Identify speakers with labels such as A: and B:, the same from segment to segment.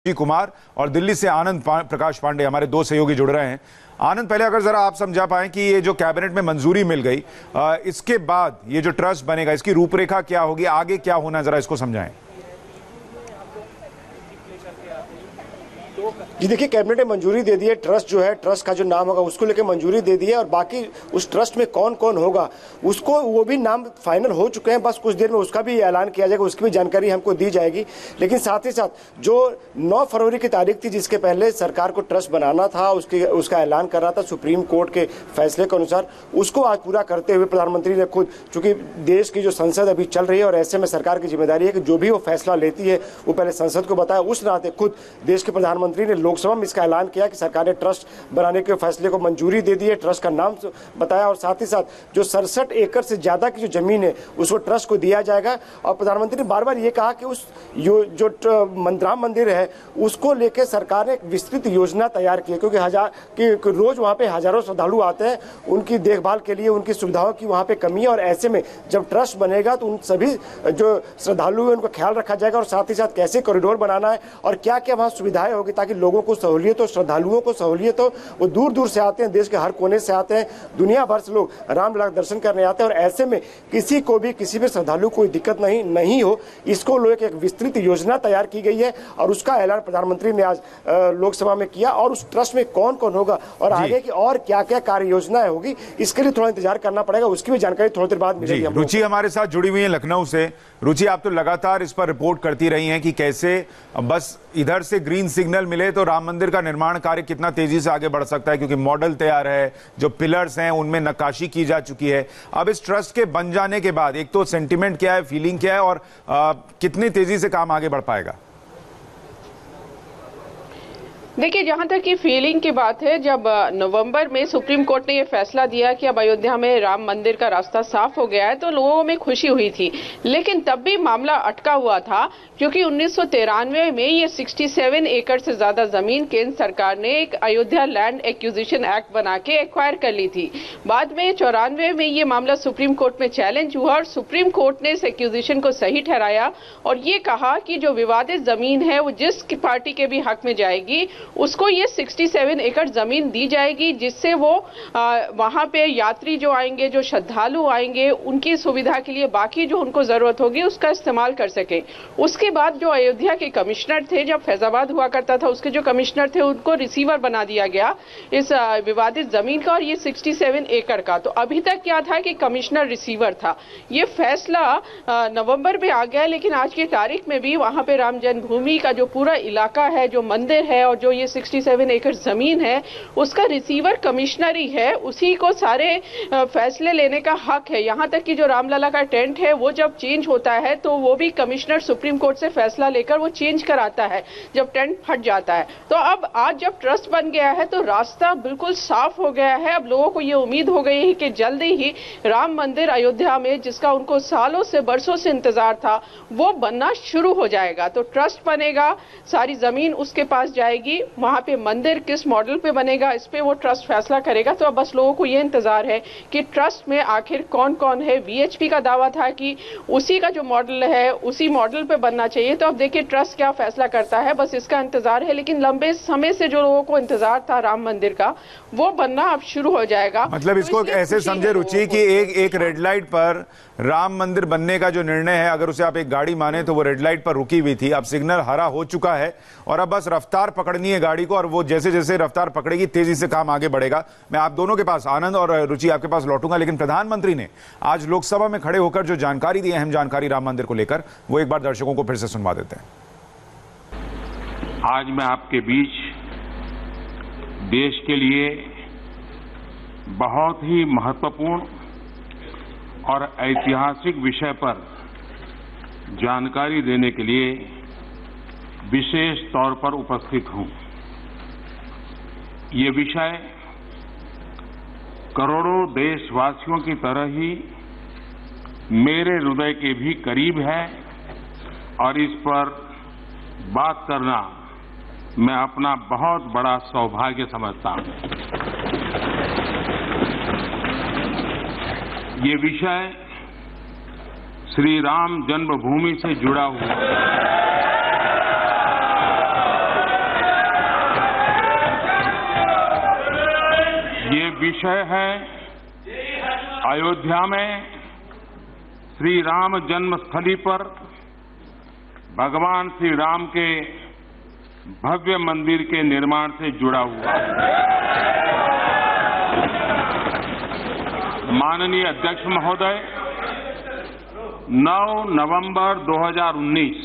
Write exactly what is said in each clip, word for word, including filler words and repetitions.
A: जी कुमार और दिल्ली से आनंद पा, प्रकाश पांडे हमारे दो सहयोगी जुड़ रहे हैं। आनंद, पहले अगर जरा आप समझा पाएं कि ये जो कैबिनेट में मंजूरी मिल गई, आ, इसके बाद ये जो ट्रस्ट बनेगा इसकी रूपरेखा क्या होगी, आगे क्या होना, जरा इसको समझाएं।
B: जी देखिए, कैबिनेट ने मंजूरी दे दी है। ट्रस्ट जो है, ट्रस्ट का जो नाम होगा उसको लेकर मंजूरी दे दी है और बाकी उस ट्रस्ट में कौन कौन होगा उसको, वो भी नाम फाइनल हो चुके हैं। बस कुछ देर में उसका भी ऐलान किया जाएगा, उसकी भी जानकारी हमको दी जाएगी। लेकिन साथ ही साथ जो नौ फरवरी की तारीख थी जिसके पहले सरकार को ट्रस्ट बनाना था, उसके उसका ऐलान कर रहा था सुप्रीम कोर्ट के फैसले के अनुसार, उसको आज पूरा करते हुए प्रधानमंत्री ने खुद, चूंकि देश की जो संसद अभी चल रही है और ऐसे में सरकार की जिम्मेदारी है कि जो भी वो फैसला लेती है वो पहले संसद को बताया, उस नाते खुद देश के प्रधानमंत्री ने लोकसभा में इसका ऐलान किया कि सरकार ने ट्रस्ट बनाने के फैसले को मंजूरी दे दी है, ट्रस्ट का नाम बताया और साथ ही साथ जो सड़सठ एकड़ से ज्यादा की जो जमीन है उसको ट्रस्ट को दिया जाएगा। और प्रधानमंत्री ने बार बार ये कहा कि उस जो, जो राम मंदिर है उसको लेकर सरकार ने एक विस्तृत योजना तैयार की है, क्योंकि हजार कि रोज वहां पे हजारों श्रद्धालु आते हैं, उनकी देखभाल के लिए उनकी सुविधाओं की वहां पे कमी है और ऐसे में जब ट्रस्ट बनेगा तो उन सभी जो श्रद्धालु है उनका ख्याल रखा जाएगा और साथ ही साथ कैसे कॉरिडोर बनाना है और क्या क्या वहां सुविधाएं होगी ताकि लोगों को सहूलियत हो, श्रद्धालुओं को सहूलियत हो। वो दूर दूर से आते हैं, देश के हर कोने से आते हैं, दुनिया भर से लोग रामलला दर्शन करने आते हैं और ऐसे में किसी को भी, किसी भी श्रद्धालु को कोई दिक्कत नहीं नहीं हो, इसको लेकर एक विस्तृत योजना तैयार की गई है और उसका ऐलान प्रधानमंत्री ने आज लोकसभा में किया। और उस ट्रस्ट में कौन कौन होगा और आगे की और क्या क्या कार्य योजनाएं होगी, इसके लिए थोड़ा इंतजार करना पड़ेगा, उसकी भी जानकारी थोड़ी देर बाद मिलेगी।
A: रुचि हमारे साथ जुड़ी हुई है लखनऊ से। रुचि, आप तो लगातार इस पर रिपोर्ट करती रही हैं कि कैसे बस इधर से ग्रीन सिग्नल मिले तो राम मंदिर का निर्माण कार्य कितना तेजी से आगे बढ़ सकता है, क्योंकि मॉडल तैयार है, जो पिलर्स हैं उनमें नक्काशी की जा चुकी है। अब इस ट्रस्ट के बन जाने के बाद एक तो सेंटिमेंट क्या है, फीलिंग क्या है और आ, कितनी तेजी से काम आगे बढ़ पाएगा?
C: देखिए, जहां तक की फीलिंग की बात है, जब नवंबर में सुप्रीम कोर्ट ने यह फैसला दिया कि अब अयोध्या में राम मंदिर का रास्ता साफ हो गया है तो लोगों में खुशी हुई थी, लेकिन तब भी मामला अटका हुआ था क्योंकि उन्नीस सौ तिरानवे में ये सड़सठ एकड़ से ज्यादा जमीन केंद्र सरकार ने एक अयोध्या लैंड एक्विजिशन एक्ट बना के एक्वायर कर ली थी। बाद में चौरानवे में ये मामला सुप्रीम कोर्ट में चैलेंज हुआ और सुप्रीम कोर्ट ने इस एक्विजिशन को सही ठहराया और ये कहा कि जो विवादित जमीन है वो जिस पार्टी के भी हक में जाएगी उसको ये सड़सठ एकड़ जमीन दी जाएगी, जिससे वो आ, वहां पे यात्री जो आएंगे, जो श्रद्धालु आएंगे, उनकी सुविधा के लिए बाकी जो उनको जरूरत होगी उसका इस्तेमाल कर सके। उसके बाद जो अयोध्या के कमिश्नर थे, जब फैजाबाद हुआ करता था उसके जो कमिश्नर थे उनको रिसीवर बना दिया गया इस आ, विवादित जमीन का और ये सड़सठ एकड़ का। तो अभी तक क्या था कि कमिश्नर रिसीवर था। ये फैसला नवंबर में आ गया, लेकिन आज की तारीख में भी वहां पे राम जन्मभूमि का जो पूरा इलाका है, जो मंदिर है और जो ये सड़सठ एकड़ जमीन है उसका रिसीवर कमिश्नर ही है, उसी को सारे फैसले लेने का हक है। यहां तक कि जो रामलला का टेंट है वो जब चेंज होता है तो वो भी कमिश्नर सुप्रीम कोर्ट से फैसला लेकर वो चेंज कराता है जब टेंट फट जाता है। तो अब आज जब ट्रस्ट बन गया है तो रास्ता बिल्कुल साफ हो गया है। अब लोगों को ये उम्मीद हो गई है कि जल्दी ही राम मंदिर अयोध्या में, जिसका उनको सालों से बरसों से इंतजार था, वो बनना शुरू हो जाएगा। तो ट्रस्ट बनेगा, सारी जमीन उसके पास जाएगी, वहां पे मंदिर किस मॉडल पे बनेगा इस पे वो ट्रस्ट फैसला करेगा। तो अब बस लोगों को ये इंतजार है कि ट्रस्ट में आखिर कौन कौन है। वीएचपी का दावा था कि उसी का जो मॉडल है उसी मॉडल पे बनना चाहिए। तो अब देखिए ट्रस्ट क्या फैसला करता है, बस इसका इंतजार है। लेकिन लंबे समय से जो लोगों को इंतजार था राम मंदिर का, वो बनना अब शुरू हो जाएगा।
A: मतलब इसको तो ऐसे समझे रुचि कि एक एक रेड लाइट पर राम मंदिर बनने का जो निर्णय है, अगर उसे आप एक गाड़ी माने तो वो रेड लाइट पर रुकी हुई थी, अब सिग्नल हरा हो चुका है और अब बस रफ्तार पकड़नी है गाड़ी को और वो जैसे जैसे रफ्तार पकड़ेगी तेजी से काम आगे बढ़ेगा। मैं आप दोनों के पास, आनंद और रुचि, आपके पास लौटूंगा, लेकिन प्रधानमंत्री ने आज लोकसभा में खड़े होकर जो जानकारी दी, अहम जानकारी राम मंदिर को लेकर, वो एक बार दर्शकों को फिर से सुनवा देते हैं।
D: आज मैं आपके बीच देश के लिए बहुत ही महत्वपूर्ण और ऐतिहासिक विषय पर जानकारी देने के लिए विशेष तौर पर उपस्थित हूं। ये विषय करोड़ों देशवासियों की तरह ही मेरे हृदय के भी करीब है और इस पर बात करना मैं अपना बहुत बड़ा सौभाग्य समझता हूं। ये विषय श्री राम जन्मभूमि से जुड़ा हुआ है। विषय है अयोध्या में श्री राम जन्मस्थली पर भगवान श्री राम के भव्य मंदिर के निर्माण से जुड़ा हुआ माननीय अध्यक्ष महोदय, नौ नवंबर दो हज़ार उन्नीस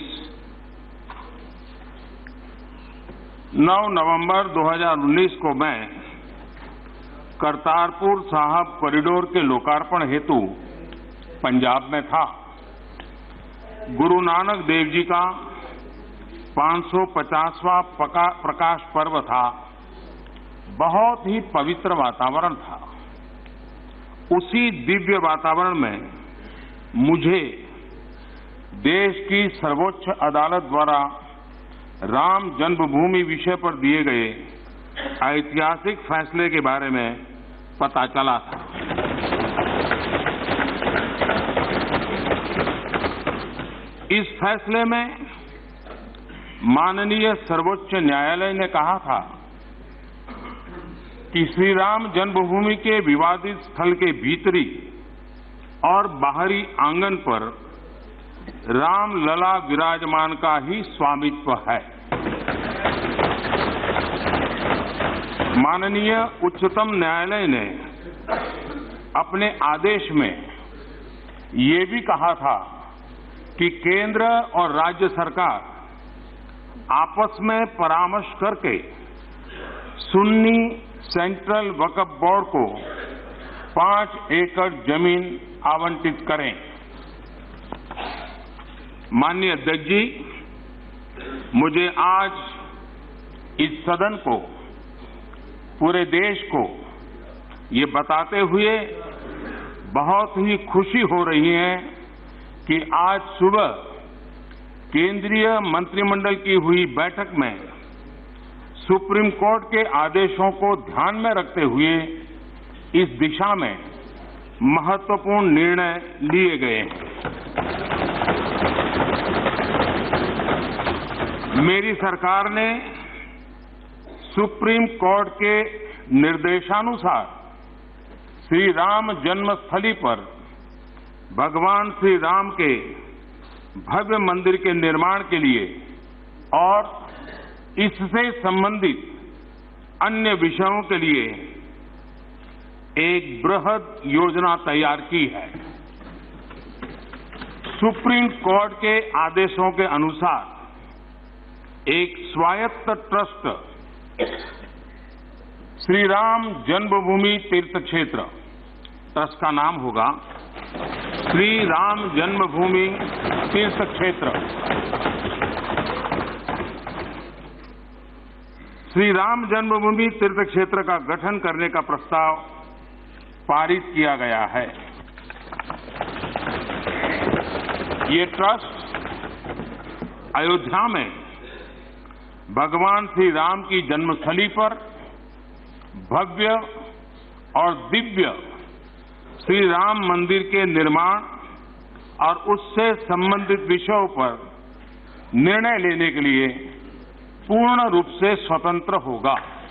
D: नौ नवंबर दो हज़ार उन्नीस को मैं करतारपुर साहिब कॉरिडोर के लोकार्पण हेतु पंजाब में था। गुरु नानक देव जी का पाँच सौ पचासवां प्रकाश पर्व था। बहुत ही पवित्र वातावरण था। उसी दिव्य वातावरण में मुझे देश की सर्वोच्च अदालत द्वारा राम जन्मभूमि विषय पर दिए गए ऐतिहासिक फैसले के बारे में पता चला था। इस फैसले में माननीय सर्वोच्च न्यायालय ने कहा था कि श्री राम जन्मभूमि के विवादित स्थल के भीतरी और बाहरी आंगन पर राम लला विराजमान का ही स्वामित्व है। माननीय उच्चतम न्यायालय ने अपने आदेश में ये भी कहा था कि केंद्र और राज्य सरकार आपस में परामर्श करके सुन्नी सेंट्रल वक्फ बोर्ड को पांच एकड़ जमीन आवंटित करें। माननीय अध्यक्ष जी, मुझे आज इस सदन को, पूरे देश को ये बताते हुए बहुत ही खुशी हो रही है कि आज सुबह केंद्रीय मंत्रिमंडल की हुई बैठक में सुप्रीम कोर्ट के आदेशों को ध्यान में रखते हुए इस दिशा में महत्वपूर्ण निर्णय लिए गए हैं। मेरी सरकार ने सुप्रीम कोर्ट के निर्देशानुसार श्री राम जन्मस्थली पर भगवान श्री राम के भव्य मंदिर के निर्माण के लिए और इससे संबंधित अन्य विषयों के लिए एक बृहद योजना तैयार की है। सुप्रीम कोर्ट के आदेशों के अनुसार एक स्वायत्त ट्रस्ट श्री राम जन्मभूमि तीर्थ क्षेत्र, ट्रस्ट का नाम होगा श्री राम जन्मभूमि तीर्थ क्षेत्र, श्री राम जन्मभूमि तीर्थ क्षेत्र का गठन करने का प्रस्ताव पारित किया गया है। ये ट्रस्ट अयोध्या में भगवान श्री राम की जन्मस्थली पर भव्य और दिव्य श्री राम मंदिर के निर्माण और उससे संबंधित विषयों पर निर्णय लेने के लिए पूर्ण रूप से स्वतंत्र होगा।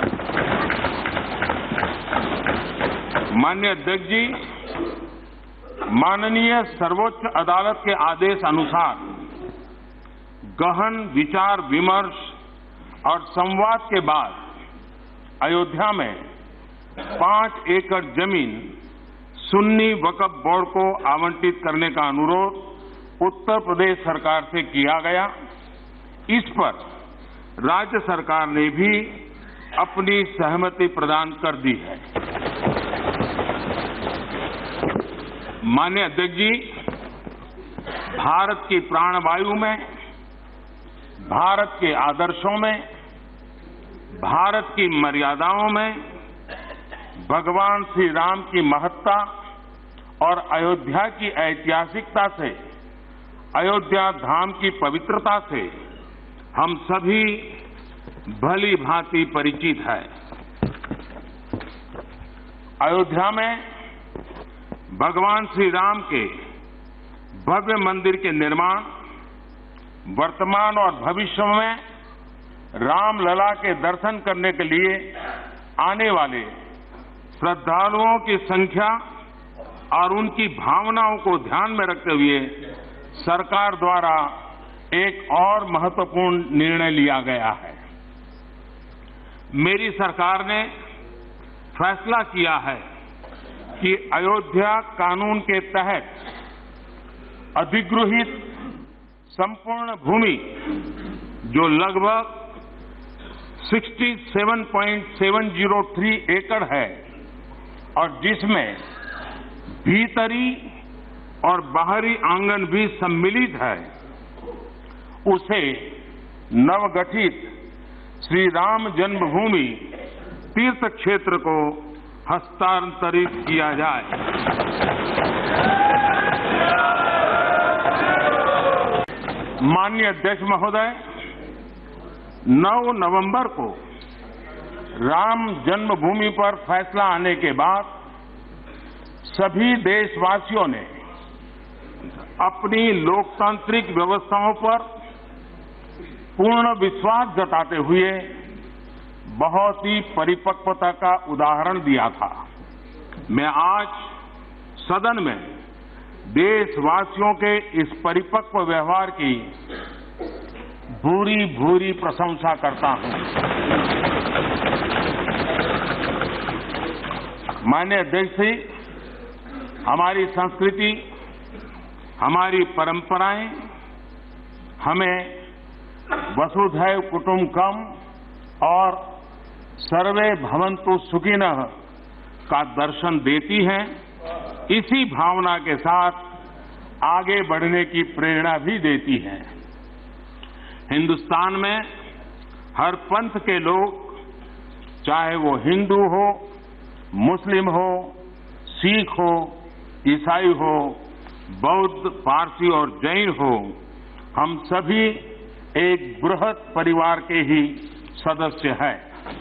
D: माननीय अध्यक्ष जी, माननीय सर्वोच्च अदालत के आदेश अनुसार गहन विचार विमर्श और संवाद के बाद अयोध्या में पांच एकड़ जमीन सुन्नी वक्फ बोर्ड को आवंटित करने का अनुरोध उत्तर प्रदेश सरकार से किया गया। इस पर राज्य सरकार ने भी अपनी सहमति प्रदान कर दी है। माननीय अध्यक्ष जी, भारत की प्राणवायु में, भारत के आदर्शों में, भारत की मर्यादाओं में भगवान श्री राम की महत्ता और अयोध्या की ऐतिहासिकता से, अयोध्या धाम की पवित्रता से हम सभी भली भांति परिचित है। अयोध्या में भगवान श्री राम के भव्य मंदिर के निर्माण वर्तमान और भविष्य में राम लला के दर्शन करने के लिए आने वाले श्रद्धालुओं की संख्या और उनकी भावनाओं को ध्यान में रखते हुए सरकार द्वारा एक और महत्वपूर्ण निर्णय लिया गया है। मेरी सरकार ने फैसला किया है कि अयोध्या कानून के तहत अधिगृहित संपूर्ण भूमि जो लगभग सड़सठ पॉइंट सात शून्य तीन एकड़ है और जिसमें भीतरी और बाहरी आंगन भी सम्मिलित है, उसे नवगठित श्री राम जन्मभूमि तीर्थ क्षेत्र को हस्तांतरित किया जाए। माननीय अध्यक्ष महोदय, नौ नवंबर को राम जन्मभूमि पर फैसला आने के बाद सभी देशवासियों ने अपनी लोकतांत्रिक व्यवस्थाओं पर पूर्ण विश्वास जताते हुए बहुत ही परिपक्वता का उदाहरण दिया था। मैं आज सदन में देशवासियों के इस परिपक्व व्यवहार की भूरी भूरी प्रशंसा करता हूं। माननीय अध्यक्ष जी, हमारी संस्कृति, हमारी परंपराएं हमें वसुधैव कुटुंबकम और सर्वे भवन्तु सुखिनः का दर्शन देती हैं। इसी भावना के साथ आगे बढ़ने की प्रेरणा भी देती हैं। हिंदुस्तान में हर पंथ के लोग, चाहे वो हिंदू हो, मुस्लिम हो, सिख हो, ईसाई हो, बौद्ध, पारसी और जैन हो, हम सभी एक बृहत परिवार के ही सदस्य हैं।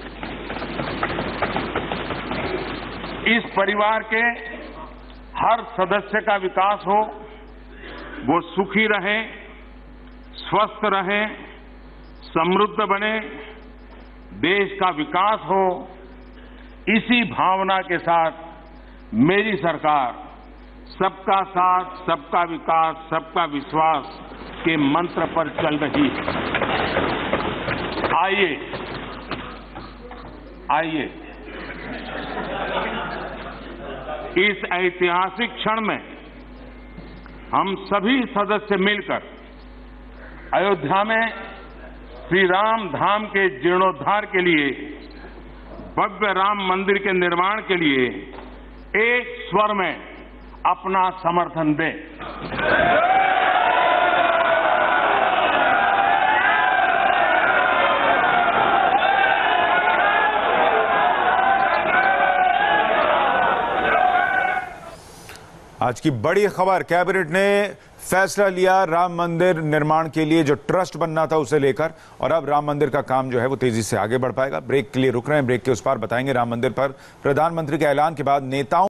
D: इस परिवार के हर सदस्य का विकास हो, वो सुखी रहे, स्वस्थ रहे, समृद्ध बने, देश का विकास हो, इसी भावना के साथ मेरी सरकार सबका साथ, सबका विकास, सबका विश्वास के मंत्र पर चल रही है। आइए आइए इस ऐतिहासिक क्षण में हम सभी सदस्य मिलकर अयोध्या में श्री राम धाम के जीर्णोद्धार के लिए, भव्य राम मंदिर के निर्माण के लिए एक स्वर में अपना समर्थन दें।
A: आज की बड़ी खबर, कैबिनेट ने फैसला लिया राम मंदिर निर्माण के लिए जो ट्रस्ट बनना था उसे लेकर, और अब राम मंदिर का काम जो है वो तेजी से आगे बढ़ पाएगा। ब्रेक के लिए रुक रहे हैं, ब्रेक के उस पार बताएंगे राम मंदिर पर प्रधानमंत्री के ऐलान के बाद नेताओं